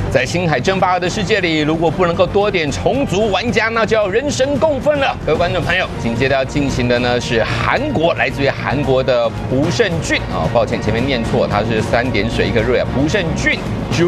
在星海争霸2的世界里，如果不能够多点虫族玩家，那就要人神共愤了。各位观众朋友，紧接着要进行的呢是韩国，来自于韩国的朴胜俊啊，抱歉前面念错，他是3点水一个瑞啊，朴胜俊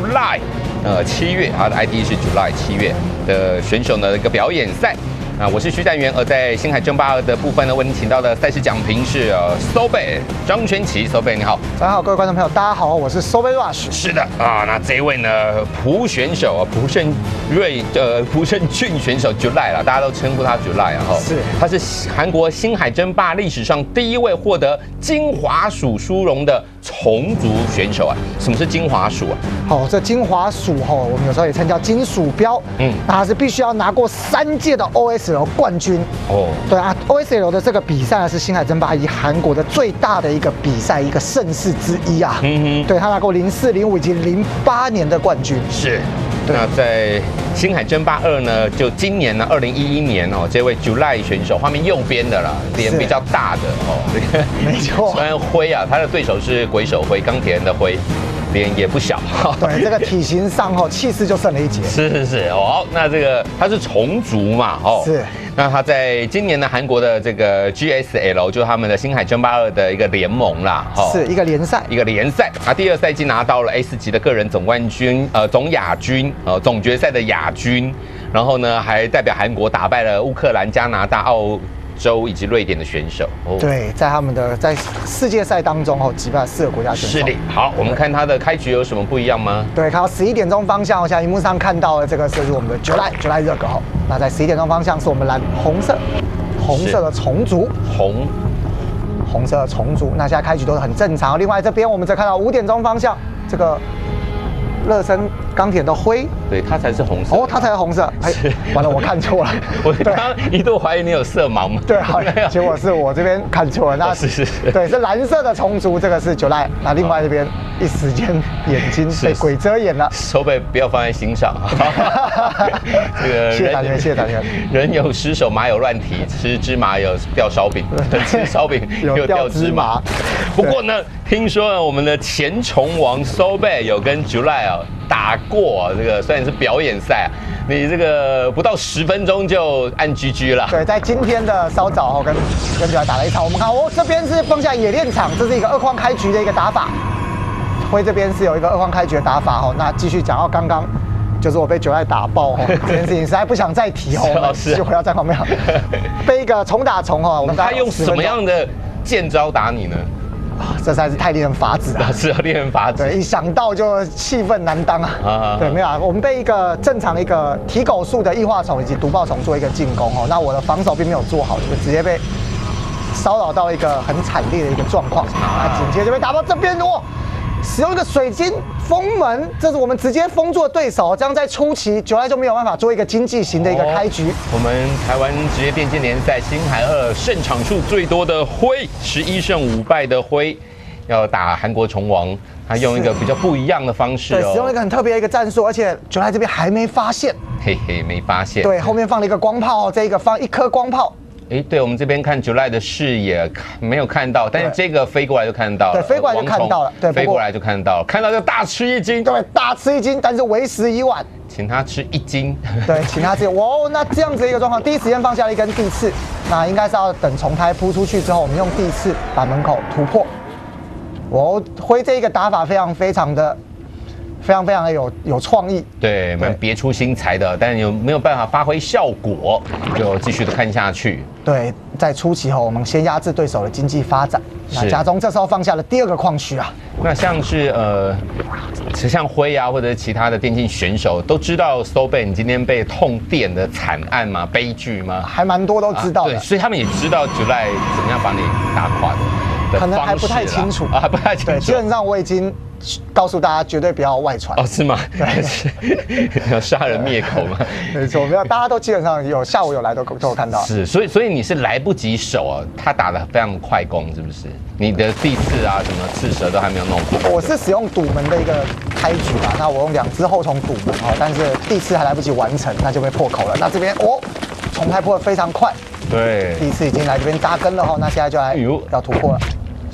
July。7月，他的 ID 是 July 7月的选手呢一个表演赛。我是徐占元，而在星海争霸2的部分呢，为您请到的赛事讲评是SoBad张全奇，SoBad你好， 大家好，各位观众朋友，大家好，我是SoBad Rush。 是的啊，那这一位呢，朴选手朴胜俊选手 July 啦，大家都称呼他 July 啊， 是， 他是韩国星海争霸历史上第一位获得金华鼠殊荣的虫族选手啊。什么是金华鼠啊？ 好，这金华鼠我们有时候也称叫金鼠标，那它是必须要拿过3届的 OSL 冠军哦。对啊 ，OSL 的这个比赛是星海争霸1韩国的最大的一个比赛，一个盛事之一啊。对，他拿过04、05以及08年的冠军。是。那在星海争霸2呢，就今年呢，2011年这位 July 选手，画面右边的啦，脸比较大的没错。 虽然灰啊，他的对手是鬼手灰，钢铁人的灰。脸也不小， 对，这个体型上气势就胜了一截。 是好，那这个他是虫族嘛，是。那他在今年的韩国的这个 GSL， 就是他们的星海争霸2的一个联盟啦， 是一个联赛， 啊，第2赛季拿到了 S 级的个人总冠军，总亚军，总决赛的亚军，然后呢还代表韩国打败了乌克兰、加拿大、澳洲以及瑞典的选手。 对，在他们的在世界赛当中击败4个国家选手。 是的，好，我们看他的开局有什么不一样吗？ 对，看到11点钟方向，像荧幕上看到的这个是我们的 July 热狗。那在11点钟方向是我们红色的虫族，红色的虫族。那现在开局都是很正常。另外这边我们再看到5点钟方向这个。热身钢铁的灰，对，它才是红色。它才是红色。完了，我看错了。 我刚刚一度怀疑你有色盲嘛。 对，好，结果是我这边看错了。那是，对，是蓝色的虫族，这个是July。那另外这边一时间眼睛被鬼遮眼了， 手背不要放在心上。这个谢谢大家。 人有失手，马有乱蹄，吃芝麻有掉烧饼，吃烧饼有掉芝麻。不过呢，听说我们的前虫王SoBad有跟July打过这个，虽然是表演赛，你这个不到10分钟就按 GG 了。 对，在今天的稍早跟July打了一场，我们看这边是放下野练场，这是一个2框开局的一个打法。灰这边是有一个2框开局的打法那继续讲到刚刚，就是我被July打爆这件事情实在不想再提就回到战况没有。被一个虫打虫我们他用什么样的剑招打你呢？ 这实在是太令人发指了， 是令人发指。 对，一想到就气愤难当啊！对，没有我们被一个正常一个体狗树的异化虫以及毒爆虫做一个进攻那我的防守并没有做好，就直接被骚扰到一个很惨烈的一个状况紧接着就被打到这边使用一个水晶封门，这是我们直接封住了对手，这样在初期July就没有办法做一个经济型的一个开局。 我们台湾职业电竞联赛星海2胜场数最多的灰11胜5败的灰，要打韩国虫王，他用一个比较不一样的方式对，使用一个很特别的一个战术，而且July这边还没发现， 没发现。 对，后面放了一个光炮这一个放1颗光炮。 对，我们这边看July的视野没有看到，但是这个飞过来就看到了， 对，飞过来就看到了，对， 飞过来就看到了，看到就大吃一惊， 对，大吃一惊，但是为时已晚， 请他吃1斤， 对，请他吃，那这样子一个状况，第一时间放下了一根地刺，那应该是要等虫胎扑出去之后，我们用地刺把门口突破。灰这一个打法非常的有创意， 对，蛮别出心裁的，但有没有办法发挥效果，就继续的看下去。 对，在初期我们先压制对手的经济发展。那家中这时候放下了第2个矿区那像是像灰或者其他的电竞选手都知道SoBad你今天被痛电的惨案吗？悲剧吗？ 还蛮多都知道的， 对，所以他们也知道July怎么样把你打垮的。 可能还不太清楚不太清楚。 对，基本上我已经告诉大家绝对不要外传。 是吗？对，要杀人灭口吗？ 没错，没有，大家都基本上下午有来都有看到。 是，所以你是来不及守他打得非常快攻，是不是？你的地刺什么刺蛇都还没有弄好。 我是使用堵门的一个开局那我用2只后虫堵门但是地刺还来不及完成，那就被破口了。那这边虫胎破得非常快。对，第一次已经来这边扎根了那现在就来要突破了。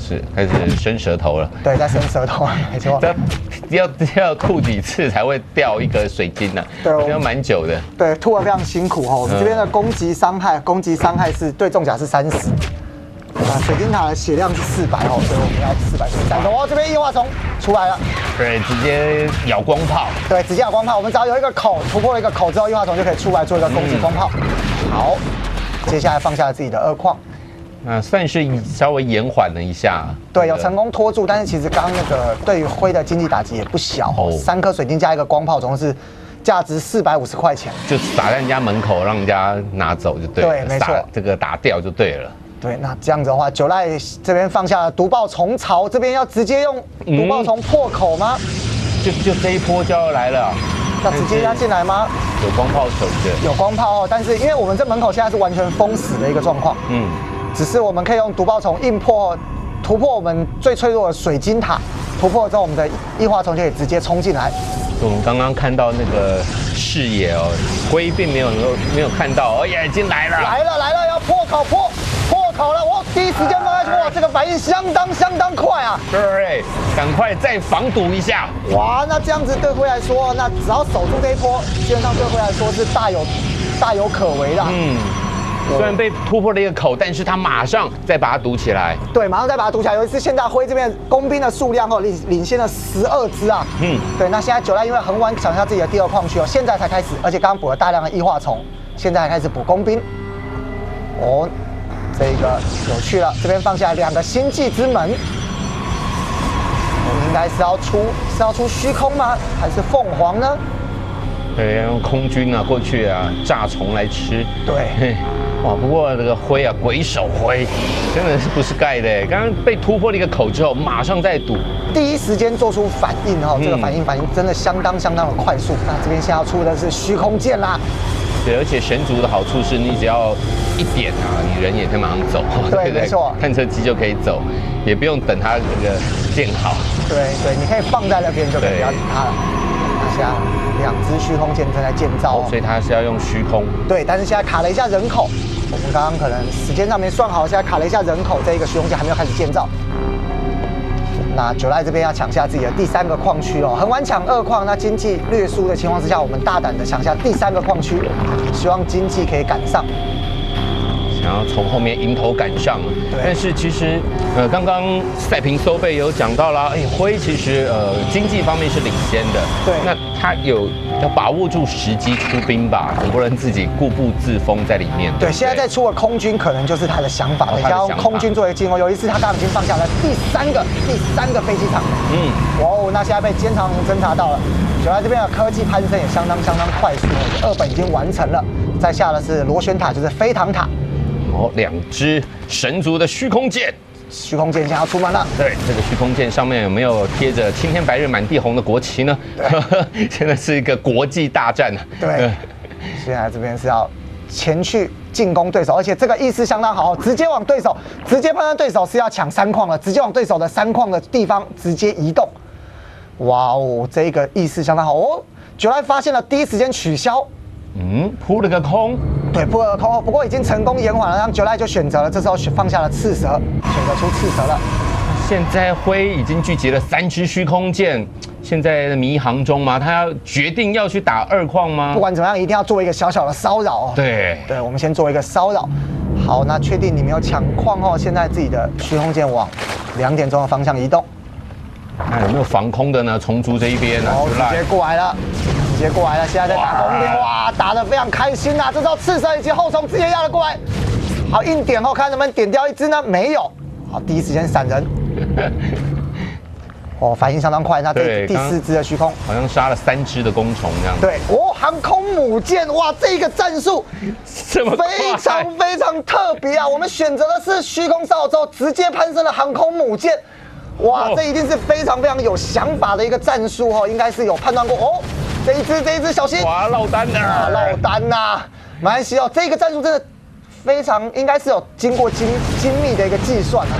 是开始伸舌头了。 对，在伸舌头，没错。 要吐几次才会掉一个水晶呢？对，要蛮久的。 对，吐得非常辛苦哈。我们这边的攻击伤害是对重甲是30。水晶塔的血量是400哦，所以我们要400战斗哦。这边异化虫出来了， 对，直接咬光炮。 对，直接咬光炮。我们只要有一个口，突破了一个口之后，异化虫就可以出来做一个攻击光炮。好，接下来放下了自己的2矿。 算是稍微延缓了一下。 对，有成功拖住，但是其实刚刚那个对于灰的经济打击也不小哦。3颗水晶加一个光炮，总共是价值450块钱， 就撒在人家门口，让人家拿走就对了。 对，没错， 这个打掉就对了。 对，那这样子的话，九赖这边放下了毒爆虫巢，这边要直接用毒爆虫破口吗？ 就这一波就要来了。 要直接压进来吗？ 有光炮守着， 有光炮哦，但是因为我们这门口现在是完全封死的一个状况，只是我们可以用毒爆虫硬破，突破我们最脆弱的水晶塔，突破之后我们的异化虫就可以直接冲进来。 我们刚刚看到那个视野哦，灰并没有看到，哦耶，已经来了， 来了，要破口了！我第一时间放下去，哇，这个反应相当快啊！ 对，赶快再防堵一下。 哇，那这样子对灰来说，那只要守住这一波，基本上对灰来说是大有可为的。 虽然被突破了一个口，但是他马上再把它堵起来。 对，马上再把它堵起来。尤其是现在灰这边工兵的数量哦，领先了12只啊。对，那现在九赖因为很晚抢下自己的第2矿区哦，现在才开始，而且刚刚补了大量的异化虫，现在还开始补工兵。哦，这个有趣了，这边放下来2个星际之门。我们应该是要出虚空吗？还是凤凰呢？ 对，用空军啊过去啊炸虫来吃。 对。 哇，不过这个灰啊，鬼手灰，真的是不是盖的。刚刚被突破了一个口之后，马上再堵， 第一时间做出反应哈，这个反应真的相当的快速。那这边现在要出的是虚空剑啦。 对，而且神族的好处是你只要一点啊，你人也可以马上走。 对，没错， 探测机就可以走，也不用等它这个建好。 对，你可以放在那边就可以不要理它了。那现在2只虚空剑正在建造， 所以它是要用虚空。 对，但是现在卡了一下人口。我们刚刚可能时间上没算好，现在卡了一下人口，这一个虚空剑还没有开始建造。那九赖这边要抢下自己的第3个矿区哦，很晚抢2矿，那经济略输的情况之下，我们大胆的抢下第3个矿区，希望经济可以赶上。 想要从后面迎头赶上，但是其实刚刚赛评收贝有讲到啦，灰其实经济方面是领先的， 对， 那他要把握住时机出兵吧，很多人自己固步自封在里面。 对，现在再出了空军，可能就是他的想法，要用空军作为进攻。有一次他刚刚已经放下了第三个飞机场，哇哦，那现在被监察龙侦察到了。九赖这边的科技攀升也相当快速，2本已经完成了，再下的是螺旋塔，就是飞堂塔。 2只神族的虚空剑， 虚空剑现在要出门了。 对，这个虚空剑上面有没有贴着青天白日满地红的国旗呢？现在是一个国际大战啊。 对，现在这边是要前去进攻对手，而且这个意识相当好，直接判断对手是要抢3矿了，直接往对手的3矿的地方直接移动。哇哦，这个意识相当好哦。九赖发现了，第一时间取消。 扑了个空， 对，扑了个空，不过已经成功延缓了，让九赖就选择了，这时候放下了赤蛇，选择出赤蛇了。 现在灰已经聚集了3只虚空剑，现在迷航中吗？他要决定要去打2矿吗？ 不管怎么样，一定要做一个小小的骚扰。 对， 我们先做一个骚扰。好，那确定你没有抢矿后，现在自己的虚空剑往2点钟的方向移动。 看有没有防空的呢？虫族这一边呢？ 直接过来了。现在在打工兵，哇，打得非常开心呐！这时候赤蛇以及后虫直接压了过来，好硬点后，看能不能点掉1只呢？没有，好，第一时间闪人。反应相当快，那这第4只的虚空好像杀了3只的弓虫这样。 对，航空母舰，哇，这个战术非常特别啊！我们选择的是虚空扫之后，直接攀升了航空母舰。哇，这一定是非常有想法的一个战术哦，应该是有判断过哦。这一只小心！ 哇，落单呐！马来西亚这个战术真的非常，应该是有经过精密的一个计算啊。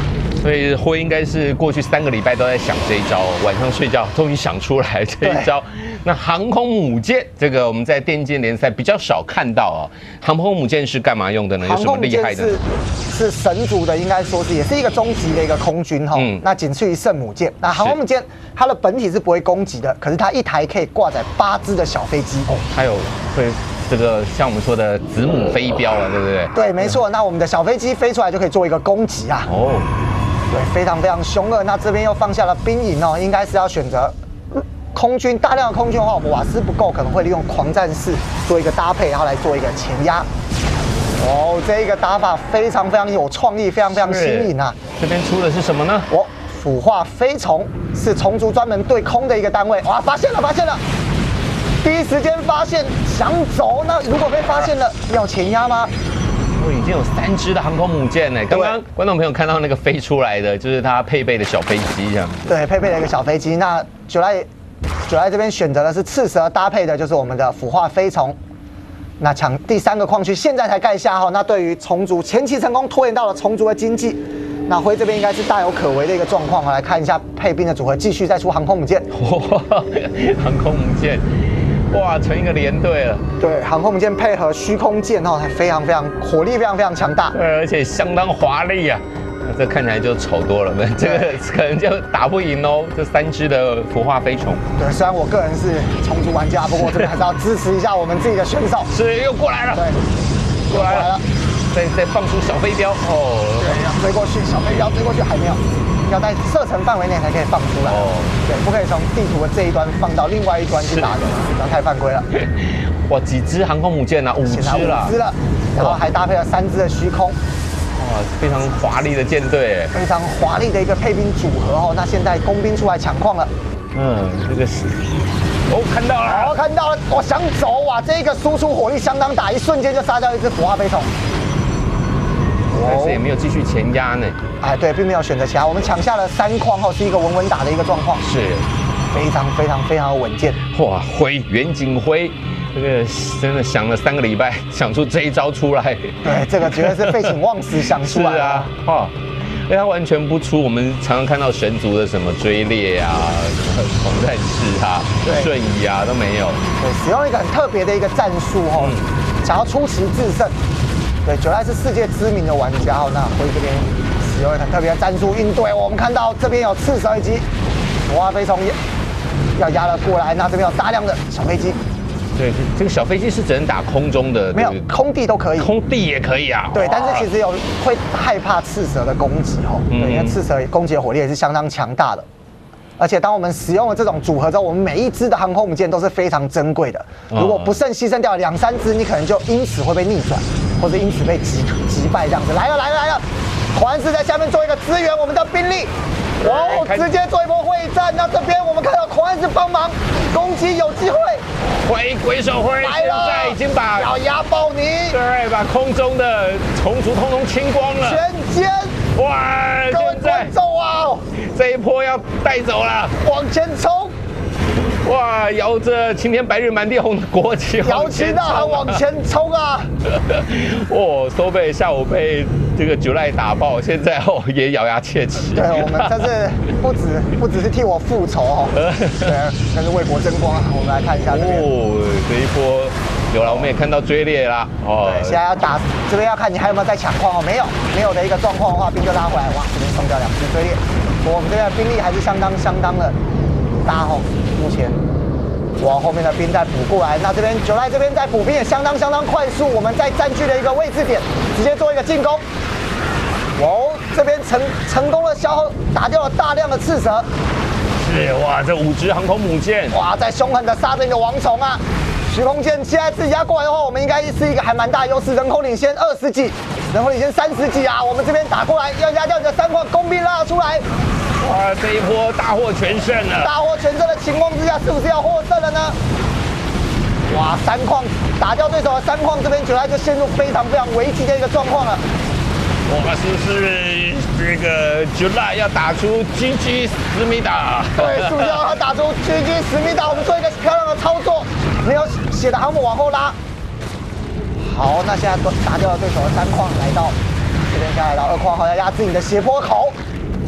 所以辉应该是过去3个礼拜都在想这一招，晚上睡觉终于想出来这一招。那航空母舰这个我们在电竞联赛比较少看到啊，航空母舰是干嘛用的呢？有什么厉害的？ 是神族的，应该说是也是一个终极的一个空军哈。那仅次于圣母舰。那航空母舰它的本体是不会攻击的，可是它一台可以挂载8只的小飞机。哦， 它有会。这个像我们说的子母飞镖了，对不对？ 对，没错。那我们的小飞机飞出来就可以做一个攻击啊。哦，对，非常非常凶恶。那这边又放下了兵营哦，应该是要选择空军。大量的空军的话，我们瓦斯不够，可能会利用狂战士做一个搭配，然后来做一个前压。哦，这一个打法非常非常有创意，非常非常新颖啊。 这边出的是什么呢？ 哦，腐化飞虫是虫族专门对空的一个单位。哇，发现了，发现了！第一时间发现，想走。那如果被发现了，要前压吗？ 已经有3只的航空母舰呢。刚刚观众朋友看到那个飞出来的，就是它配备的小飞机这样。 对，配备了一个小飞机。那九赖这边选择的是赤蛇搭配的，就是我们的腐化飞虫。那抢第3个矿区，现在才盖下哈。那对于虫族前期成功拖延到了虫族的经济。那辉这边应该是大有可为的一个状况。来看一下配兵的组合，继续再出航空母舰。 航空母舰。哇，成一个连队了。 对，航空母舰配合虚空舰哦，非常非常火力非常非常强大。 对，而且相当华丽啊。这看起来就丑多了，这个可能就打不赢哦。这3只的腐化飞虫。对， 虽然我个人是虫族玩家，不过这边还是要支持一下我们自己的选手。 是，又过来了。对，过来了。再放出小飞镖哦。 对，追过去，小飞镖追过去还没有。要在射程范围内才可以放出来哦，对，不可以从地图的这一端放到另外一端去打人，这样太犯规了。 哇，几只航空母舰啊？5只了， 然后还搭配了3只的虚空， 哇，非常华丽的舰队， 非常华丽的一个配兵组合哦。那现在工兵出来抢矿了， 这个是，哦，看到了， 看到了，我想走哇，这个输出火力相当大，一瞬间就杀掉一只腐化飞虫。 但是也没有继续前压呢。 哎，对，并没有选择前压。我们抢下了3矿后，是一个稳稳打的一个状况， 是非常非常非常的稳健。 哇，辉远景辉，这个真的想了3个礼拜，想出这一招出来。 对，这个绝对是废寝忘食想出来。 是啊，哈。因为它完全不出我们常常看到神族的什么追猎啊、狂战士啊、瞬移啊都没有。 对，使用一个很特别的一个战术哦，想要出奇制胜。对，九赖是世界知名的玩家哦，那辉这边使用一个很特别的战术应对。我们看到这边有赤蛇以及腐化飞虫要压了过来，那这边有大量的小飞机。 对，这个小飞机是只能打空中的， 没有空地都可以， 空地也可以啊。 对，但是其实会害怕赤蛇的攻击哦，对，因为赤蛇攻击的火力也是相当强大的。而且当我们使用了这种组合之后，我们每一支的航空母舰都是非常珍贵的。如果不慎牺牲掉2、3只，你可能就因此会被逆转，或者因此被击败这样子。来了！狂战士在下面做一个支援我们的兵力。哦，直接做一波会战。那这边我们看到狂战士帮忙攻击有机会。 鬼手辉现在已经把要压爆你， 对，把空中的虫族通通清光了。 全歼！ 哇， 各位观众啊， 这一波要带走了， 往前冲！ 哇，摇着青天白日满地红的国旗， 摇旗呐喊往前冲啊！ 哦，收贝下午被这个九赖打爆，现在也咬牙切齿。 对，我们这是不只是替我复仇哦，对，但是为国争光。我们来看一下这边。 哦，这一波有了，我们也看到追猎啦。哦， 对，现在要打这边要看你还有没有在抢矿哦，没有的一个状况的话，兵就拉回来。哇，这边送掉2只追猎，我们这边的兵力还是相当的大哦。目前往后面的兵在补过来，那这边九赖这边在补兵也相当快速，我们在占据了一个位置点，直接做一个进攻。哦，这边成功的消耗打掉了大量的赤蛇。 是哇，这5只航空母舰， 哇，在凶狠的杀着你的王虫啊！虚空舰现在自己压过来的话，我们应该是一个还蛮大的优势，人口领先20几，人口领先30几啊！我们这边打过来要压掉你的3矿，工兵拉出来。 哇，这一波大获全胜了！ 大获全胜的情况之下，是不是要获胜了呢？哇，3矿打掉对手的3矿，这边九赖就陷入非常危急的一个状况了。 哇，是不是这个九赖要打出 GG 思密达？ 对，是不是要他打出 GG 思密达？我们做一个漂亮的操作，没有血的航母往后拉。好，那现在打掉了对手的3矿，来到这边，现在来到2矿，好要压制你的斜坡口。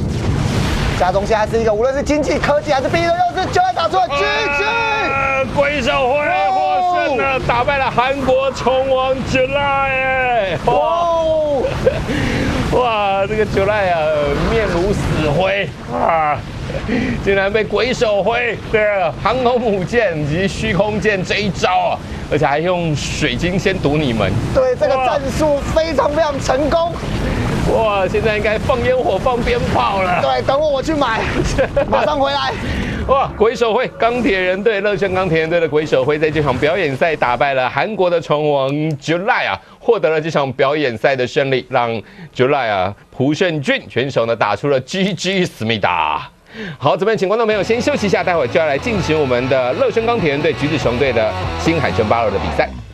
家中现在是一个无论是经济、科技还是兵役的优势，就要打出了 GG。 鬼手会获胜了，打败了韩国虫王 July。哇，这个 July 啊，面如死灰啊！竟然被鬼手挥的航空母舰以及虚空舰这一招啊，而且还用水晶先堵你们。 对，这个战术非常成功。 哇，现在应该放烟火、放鞭炮了。 对，等我去买，马上回来。 哇，鬼手会钢铁人队、乐升钢铁人队的鬼手会在这场表演赛打败了韩国的虫王 July 啊，获得了这场表演赛的胜利，让 July 啊朴胜俊选手呢打出了 GG 思密达。好，这边请观众朋友先休息一下，待会儿就要来进行我们的乐升钢铁人队、橘子熊队的星海争霸2的比赛。